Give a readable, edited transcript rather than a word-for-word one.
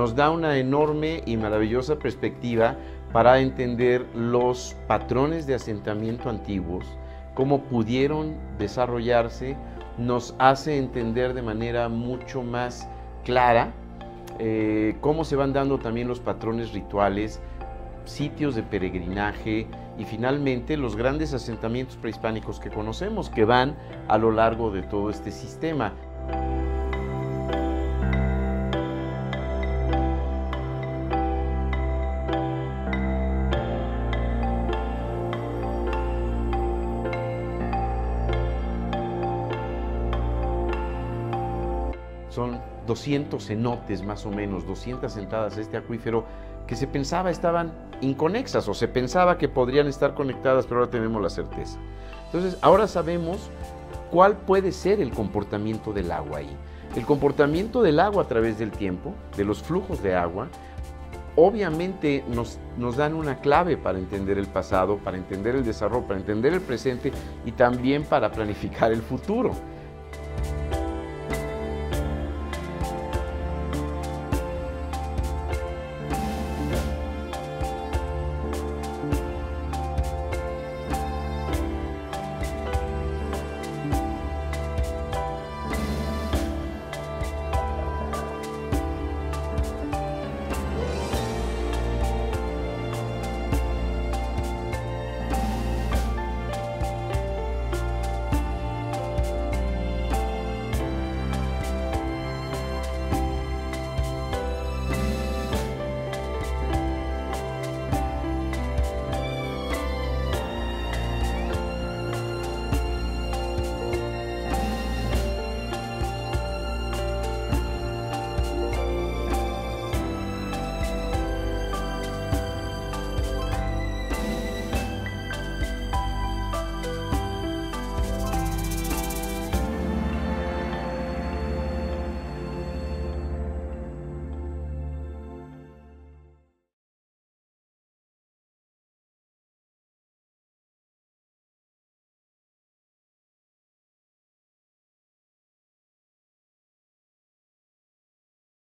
nos da una enorme y maravillosa perspectiva para entender los patrones de asentamiento antiguos, cómo pudieron desarrollarse, nos hace entender de manera mucho más clara cómo se van dando también los patrones rituales, sitios de peregrinaje y finalmente los grandes asentamientos prehispánicos que conocemos, que van a lo largo de todo este sistema. Son 200 cenotes más o menos, 200 entradas a este acuífero que se pensaba estaban inconexas o se pensaba que podrían estar conectadas, pero ahora tenemos la certeza. Entonces, ahora sabemos cuál puede ser el comportamiento del agua ahí. El comportamiento del agua a través del tiempo, de los flujos de agua, obviamente nos dan una clave para entender el pasado, para entender el desarrollo, para entender el presente y también para planificar el futuro.